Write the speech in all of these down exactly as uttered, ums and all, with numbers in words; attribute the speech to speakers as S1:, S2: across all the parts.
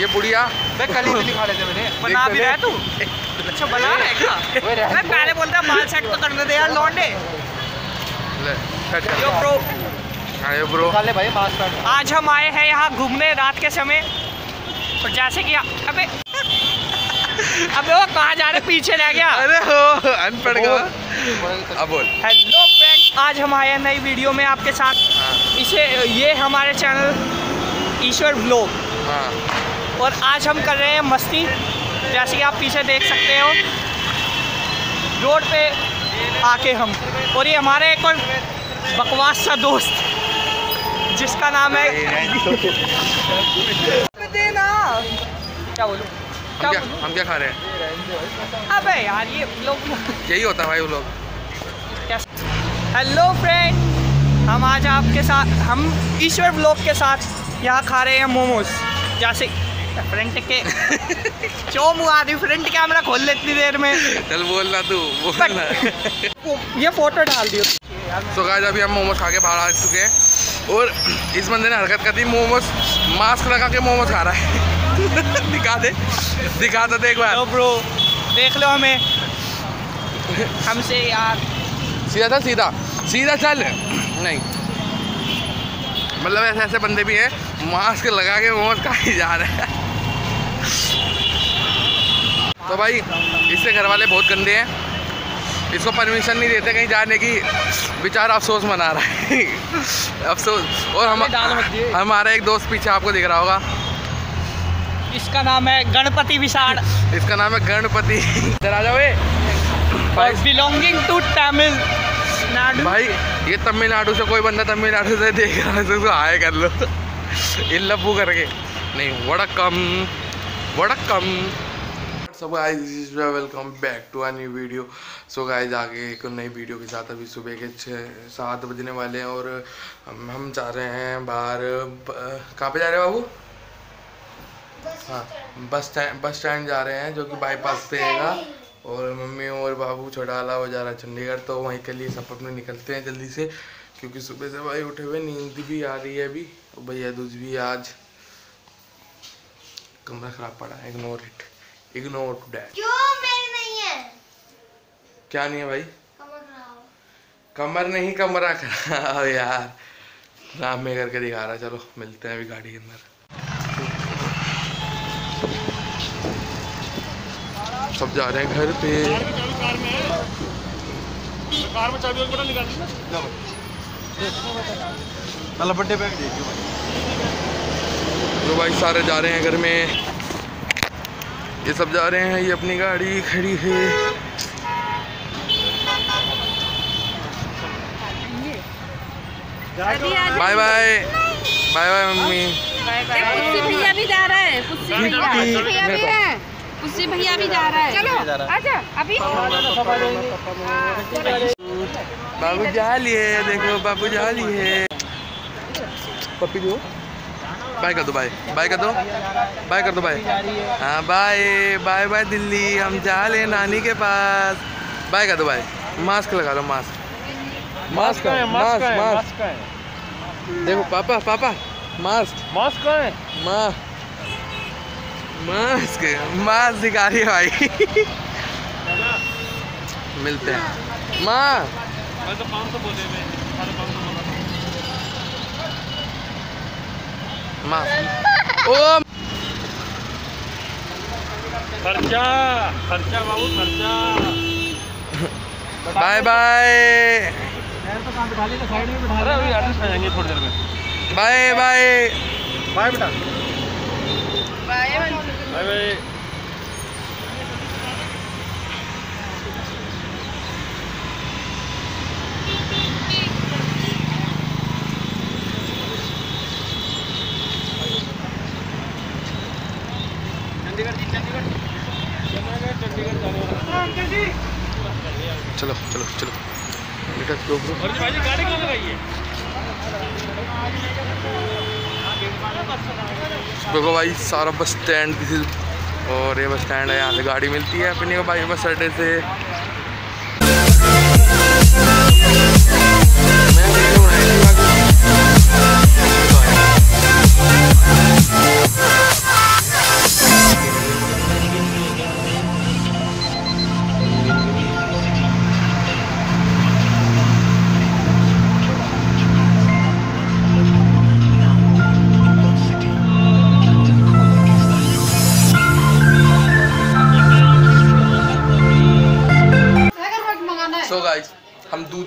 S1: ये बुढ़िया
S2: मैं कल ही नहीं खा लेते मैंने।
S3: बना भी रहा है तू? अच्छा बना रहा है क्या? मैं पहले बोलता बाल सेट तो करने दे यार लौंडे। यो ब्रो,
S1: आयो ब्रो।
S2: खा ले भाई मास्क काट।
S3: आज हम आए हैं यहाँ घूमने रात के समय और जैसे कि अबे अबे वो कहाँ जा रहे, पीछे रह गया।
S1: अरे हो अनपढ़ का। अब बोल।
S3: हेलो फ्रेंड्स, आज हम आए हैं नई वीडियो में आपके साथ। इसे ये हमारे चैनल ईश्वर व्लॉग।
S1: हाँ।
S3: और आज हम कर रहे हैं मस्ती, जैसे कि आप पीछे देख सकते हो रोड पे आके हम। और ये हमारे एक और बकवास सा दोस्त जिसका नाम है देना क्या बोलूं
S1: हम क्या हम क्या खा रहे हैं?
S3: अबे यार ये लोग
S1: यही होता है भाई वो लोग।
S3: हेलो फ्रेंड, हम आज आपके साथ हम ईश्वर व्लॉग के साथ यहाँ खा रहे हैं मोमोज। जैसे फ्रंट के चो मुँह आदि फ्रंट कैमरा खोल ले इतनी देर में।
S1: चल बोलना तू बोलना।
S3: ये फोटो डाल दियो।
S1: तो गाइस अभी हम मोमोज खा के बाहर आ चुके हैं और इस बंदे ने हरकत कर दी, मोमोज मास्क लगा के मोमोज खा रहा है। दिखा दे दिखा दे एक बार।
S3: ब्रो देख लो हमें हमसे यार।
S1: सीधा चल सीधा सीधा चल। नहीं मतलब ऐसे ऐसे बंदे भी हैं मास्क लगा के मोमोज खाए जा रहे हैं। तो भाई इससे घर वाले बहुत गंदे हैं, इसको परमिशन नहीं देते कहीं जाने की। बेचारा अफसोस मना रहा है। अफसोस। और हम हमारा एक दोस्त पीछे आपको दिख रहा होगा,
S3: इसका नाम है गणपति विशाल।
S1: इसका नाम है गणपति। इधर आ जाओ।
S3: Belonging to Tamil Nadu.
S1: भाई ये तमिलनाडु से कोई बंदा तमिलनाडु से देख रहा है तो उसको हाय कर लो इन लब्बू करके। नहीं वड़कम वड़कम। So guys welcome back to a new video. So guys आगे एक नई वीडियो के साथ अभी सुबह के छः सात बजने वाले हैं और हम हम जा रहे हैं बाहर। कहाँ पे जा रहे हैं बाबू? हाँ बस स्टैंड बस स्टैंड जा रहे हैं जो कि बाईपास पे हैगा। और मम्मी और बाबू छोटा वाला वो जा रहा है चंडीगढ़, तो वहीं के लिए सब अपने निकलते हैं जल्दी से क्योंकि सुबह से भाई उठे हुए नींद भी आ रही है अभी। और भैया दूज भी आज कमरा ख़राब पड़ा है। Ignore it ignore to that.
S4: क्यों मेरी नहीं है?
S1: क्या नहीं है भाई?
S4: कमर खराब।
S1: कमर नहीं कमरा खराब यार। राम में करके दिखा रहा। चलो मिलते हैं अभी गाड़ी के अंदर। सब जा रहे हैं घर पे।
S2: कार में कार में चाबी बटन निकाल दो। बड्डे बैग देखियो भाई।
S1: तो भाई सारे जा रहे हैं घर में, ये सब जा रहे हैं, ये अपनी गाड़ी खड़ी है। Bye bye bye bye mummy.
S5: पुस्सी भैया भी जा रहा है। पुस्सी भैया भी है। पुस्सी भैया भी जा रहा है। चलो आजा अभी।
S1: बाबू जा लिए, देखो बाबू जा लिए। पप्पी दो बाय कर दो, बाय बाय कर दो, बाय कर दो बाय। हाँ बाय बाय बाय दिल्ली, हम जा ले नानी के पास। बाय कर दो बाय। मास्क लगा लो, मास्क मास्क मास्क मास्क। देखो पापा पापा मास्क
S2: मास्क कहाँ है?
S1: माँ मास्क मास्क दिखा रही है भाई। मिलते हैं माँ। माँ ओ
S2: खर्चा खर्चा बाबू खर्चा।
S1: बाय बाय
S2: अरे अभी एड्रेस आ जाएंगे थोड़ी देर में।
S1: बाय बाय
S2: बाय बेटा।
S5: Bye
S2: bye bye. Chandigarh ji Chandigarh Chandigarh जाने वाला।
S1: चलो चलो चलो बेटा चलो ब्रो।
S2: और भाई गाड़ी कहाँ लगाई है?
S1: देखो भाई सारा बस स्टैंड दिस इज, और ये बस स्टैंड है, यहाँ से गाड़ी मिलती है अपनी को भाई बस अड्डे से।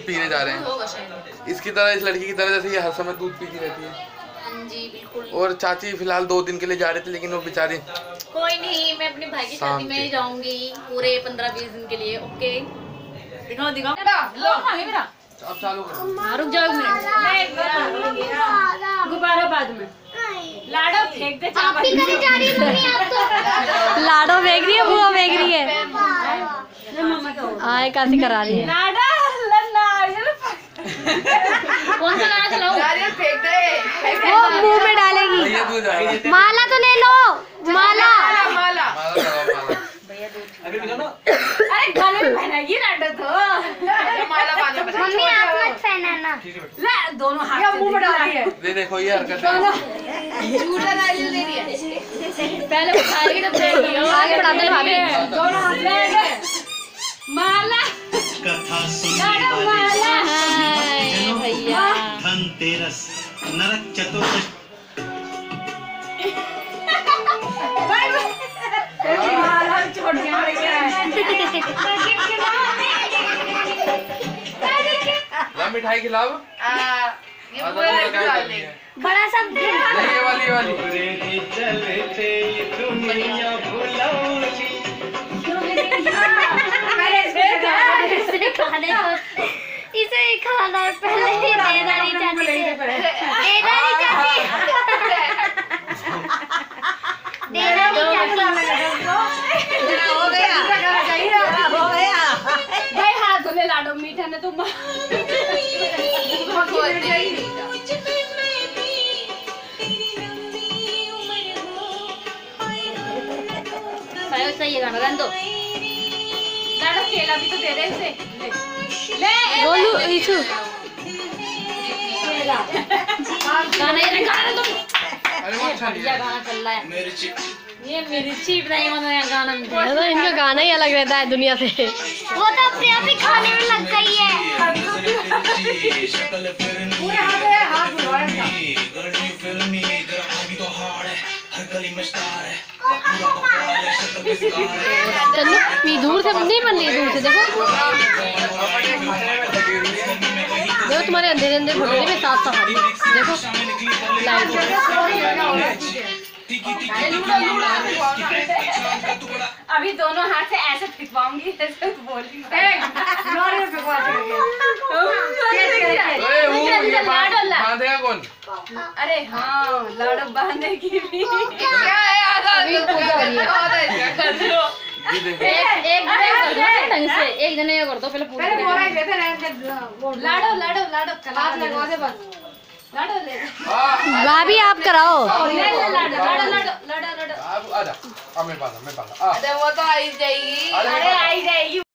S1: दूध पीने जा रहे हैं। इसकी तरह, इस लड़की की तरह जैसे ये हर समय दूध पीती रहती है।
S5: जी बिल्कुल।
S1: और चाची फिलहाल दो दिन के लिए जा रहे थे, लेकिन वो बेचारी
S5: कोई नहीं, मैं अपने भाई की शादी में जाऊंगी पूरे पंद्रह बीस दिन के लिए। ओके दिखाओ दिखाओ मेरा।
S1: अब चालू करो।
S5: हाँ रुक जाओ एक मिनट, गुब्बारा बाद में। लाडो फेंक दे।
S4: आप ही करे जा रही है मम्मी, आप तो
S6: लाडो फेंक रही है, बुआ फेंक रही है। आए कैसी करा रही है।
S5: लाडा कौन सा गाना चलाऊं? फेंक दे।
S6: वो मुंह में डालेगी।
S1: भैया दूध आ गया।
S6: माला तो ले लो, माला।
S1: माला लगाओ, माला।
S5: अरे गले में पहनाएगी लाडो तो।
S4: मम्मी आप मत पहनाना।
S5: ले दोनों हाथ मुंह में डाल रही है।
S1: दे देखो ये हरकत है।
S5: झूठा नारियल दे रही है। पहले उठाएगी तब देगी।
S6: आगे बढ़ाते हैं भाभी।
S5: दोनों हाथ में माला।
S7: कथा सुनने
S5: लाडो
S7: वाले
S5: माला। भैया
S7: धनतेरस नरक चतुर्दशी
S1: ला मिठाई खिलाओ।
S4: बड़ा सा
S1: नहीं, ये वाली, ये वाली।
S4: इसे खाने को, इसे ही खाना है, पहले ही देना नहीं चाहती थी। देना नहीं चाहती देना नहीं चाहती।
S5: हो गया हो गया भाई। हाथ धोले लाडो, मीठा ने तुम सही गाना गान दो। लाडो केला भी तो दे दे उसे। ले
S6: बोलू इशू।
S5: गाना ये गाना तुम।
S1: अरे वो अच्छा नहीं
S5: बढ़िया
S1: है।
S5: गाना चल रहा है। ये मिर्ची बनाई उन्होंने गाना में।
S6: तो इनका गाना ही अलग रहता है दुनिया से।
S4: वो तो अपने आप ही खाने में लग गई है।
S6: चलो दूर से नहीं बन रही, दूर से देखो। देखो तुम्हारे अंधेरे अंधेरे फोटो में साफ साफ देखो लाइट।
S5: अभी दोनों हाथ से ऐसे फिकवाऊंगी, ऐसे बोली।
S1: ओए, वो ये बांध- बांधेगा कौन?
S5: अरे हाँ लाडो बांधने की भी क्या है।
S6: अभी पूजा हो रही है।
S1: ये देखो।
S5: एक एक जने कर दो ढंग से, एक जने ये कर दो पहले पूरा। लाडो लाडो लाडो हाथ लगवा दे बस। लाडो ले
S1: हाँ,
S6: भाभी आप कराओ।
S5: ले ले लाडो लाडो लाडो लाडो लाडो।
S1: अब आजा। अब मैं बांधा, मैं बांधा। आ।
S5: वो तो आई जाएगी।
S1: अरे
S5: अरे आई जाएगी।